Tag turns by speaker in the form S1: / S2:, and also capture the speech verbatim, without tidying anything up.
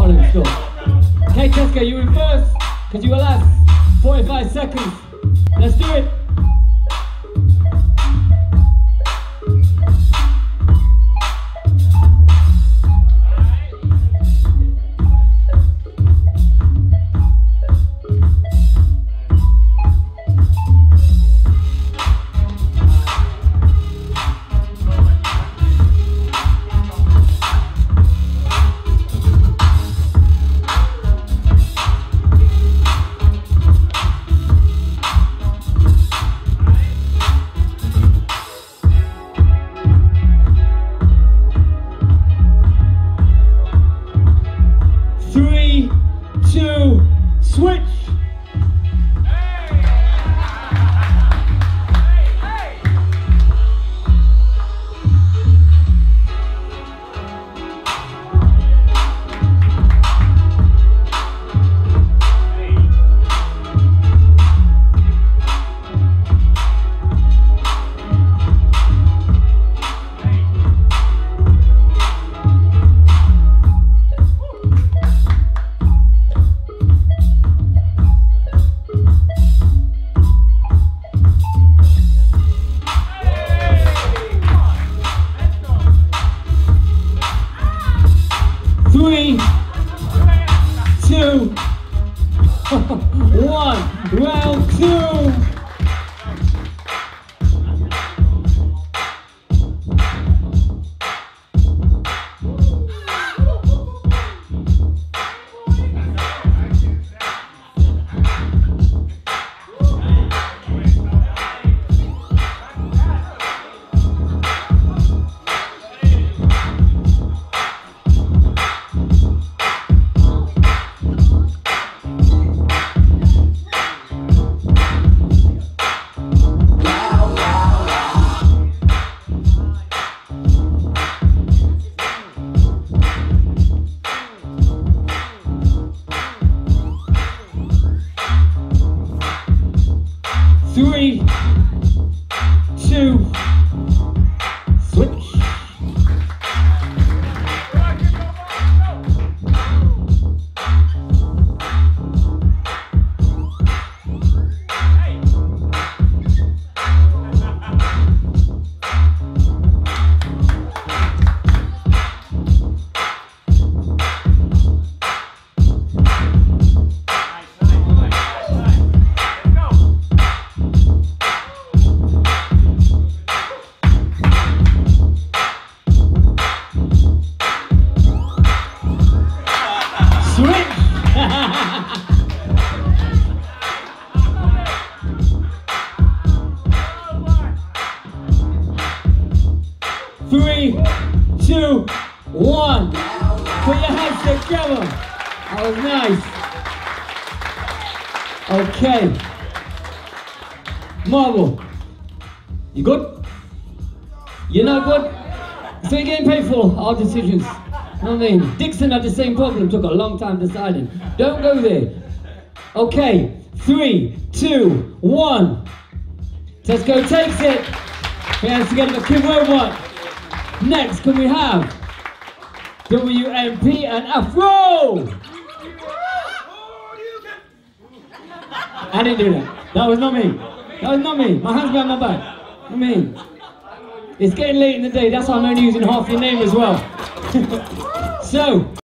S1: talent stuff. Okay, Tesco, you in first, because you were last. forty-five seconds. Let's do it. Three, two, switch! Three, two, one, round two. Three, two, switch. Three, two, one. Put your hands together. That was nice. Okay. Marvel. You good? You're not good? So you're getting paid for our decisions. You know what I mean? Dixon had the same problem, took a long time deciding. Don't go there. Okay. Three, two, one. Tesco takes it. Put your hands together for Kim Robot. Next, can we have W M P and Afro? I didn't do that. That was not me. That was not me. My hands behind my back. I mean, it's getting late in the day. That's why I'm only using half your name as well. So.